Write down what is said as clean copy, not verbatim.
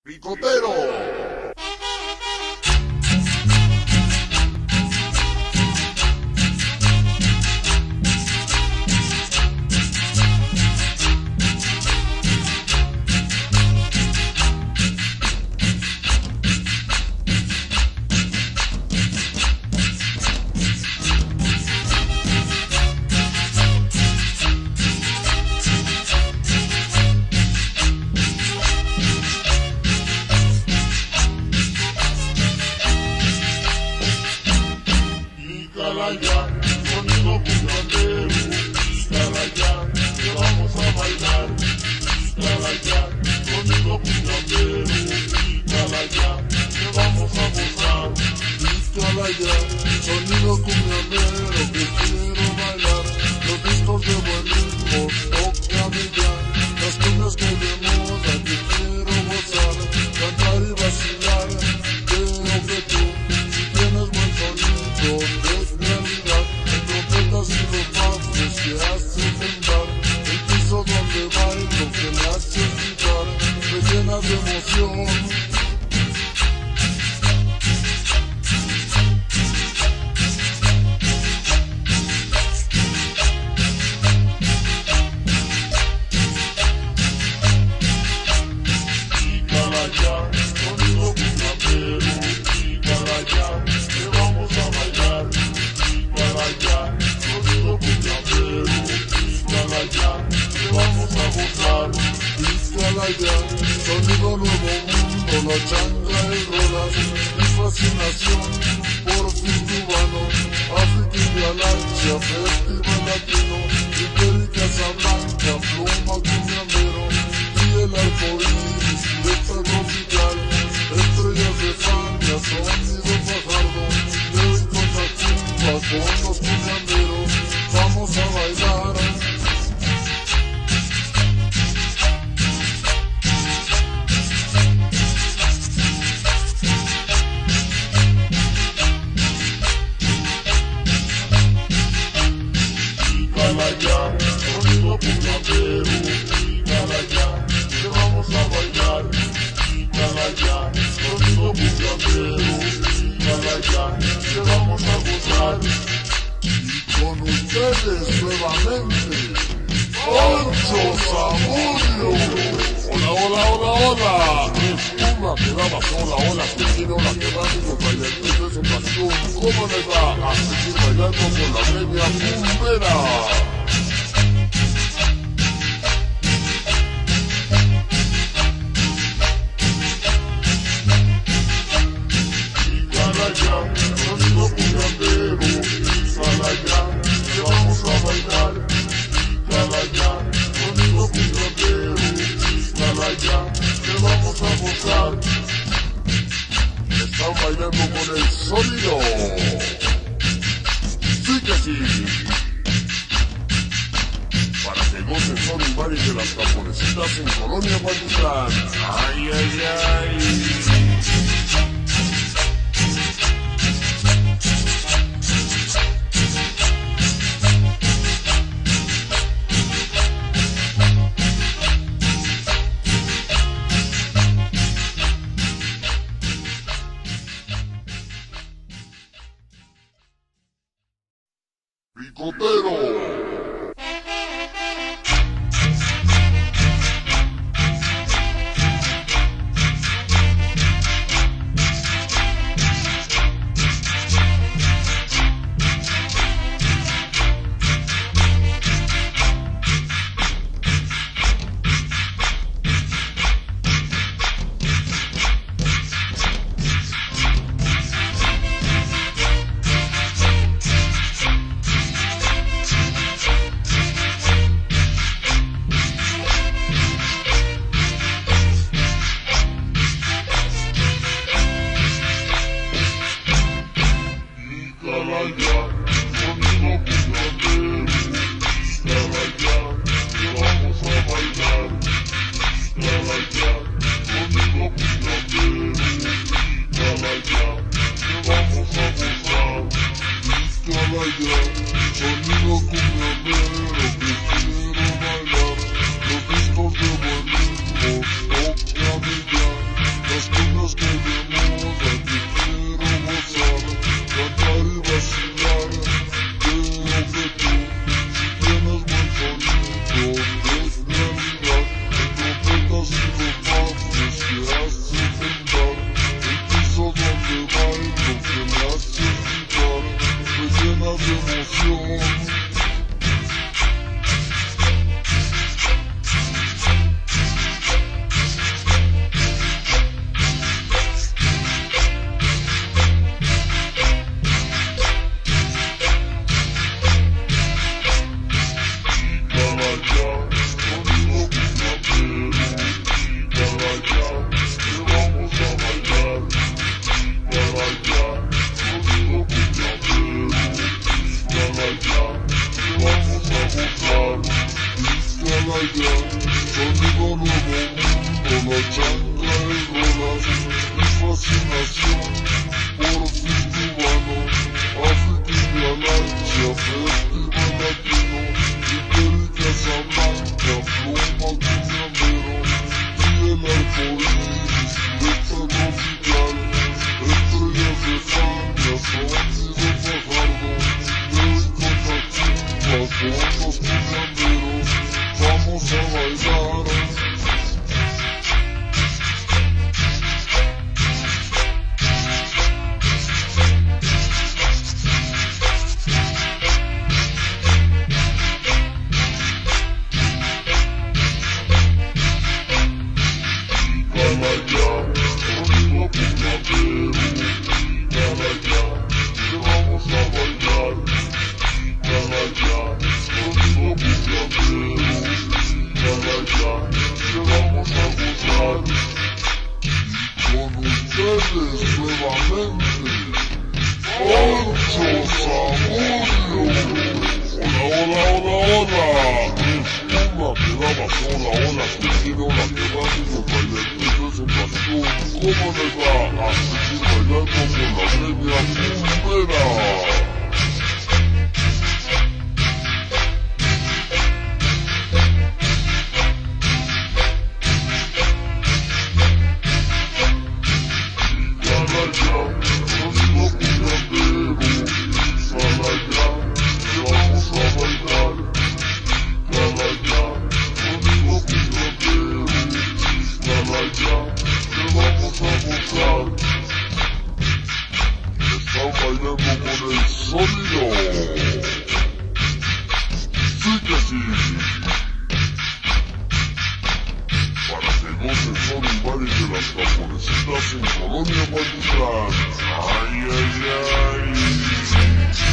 ¡Picotero! Ya, sonido puñalero, pícala ya, que vamos a bailar. Pícala ya, sonido puñalero, pícala ya, que vamos a gozar. Pícala ya, sonido cumbia-mero, que quiero bailar. Los discos de buen ritmo, tócame ya. Las cumbias que de moda, que quiero gozar. Cantar y vacilar, creo que tú, si tienes buen sonido, y los bafos que hacen temblar, el piso donde bailo que me hace gritar, me llena de emoción. Pícala ya, sonido puñalero, pícala ya, que vamos a bailar. Pícala ya, sonido puñalero, pícala ya, que vamos a gozar. Pícala ya, sonido nuevo mundo, la changa y rolas, mi fascinación por fin cubano, África y Galaxia, festival latino, Imperi Casablanca, pluma cumbia-mero, y el arcoíris, fiesta tropical, estrellas de Fania, sonido fajardo, yo y con la chumba, con los cumbia-meros, vamos a bailar. Pícala ya, sonido puñalero, pícala ya, que vamos a bailar. Pícala ya, sonido puñalero, pícala ya, que vamos a gozar. Y con ustedes nuevamente, Poncho Zamudio. Hola, hola, hola, hola. Es una que daba sola, hola, que tiene hola, que rápido, bailarines de su pasión. ¿Cómo les va a seguir bailando con la media cumbera? Pícala ya, sonido puñalero, pícala ya, que vamos a bailar. Pícala ya, sonido puñalero, pícala ya, que vamos a gozar. Están bailando con el sonido. Sí que sí. Para que gocen son un baile de las japonesitas en Colonia Guayutlán. Ay, ay, ay. Picotero. y rolas, mi fascinación por fin cubano, África y Galaxia, festival latino, Ibérica, Casablanca, Pluma, Cuñamero, y el arcoíris, fiesta tropical, estrellas de Fania, sonido Fajardo, México, Tacuba, con los cuñameros, vamos a bailar. Nuevamente, Pancho Zamudio. Hola. Una quedaba sola, hola, que tiene hola, que rápido, bailaditos en pasión. ¿Cómo les va a seguir bailando con la media cumbera? Están bailando con el sonido. Sí que sí. Para que gocen son y bares de las japonesitas en Colonia Mazatlán. Ay.